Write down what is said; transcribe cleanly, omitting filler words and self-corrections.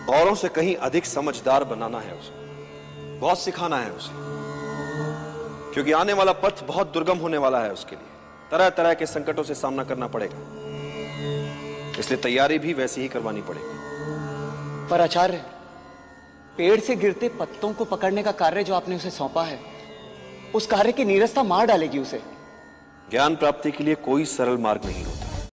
औरों से कहीं अधिक समझदार बनाना है उसे, बहुत सिखाना है उसे, क्योंकि आने वाला पथ बहुत दुर्गम होने वाला है उसके लिए। तरह तरह के संकटों से सामना करना पड़ेगा, इसलिए तैयारी भी वैसी ही करवानी पड़ेगी। पर आचार्य, पेड़ से गिरते पत्तों को पकड़ने का कार्य जो आपने उसे सौंपा है, उस कार्य की नीरसता मार डालेगी उसे। ज्ञान प्राप्ति के लिए कोई सरल मार्ग नहीं होता।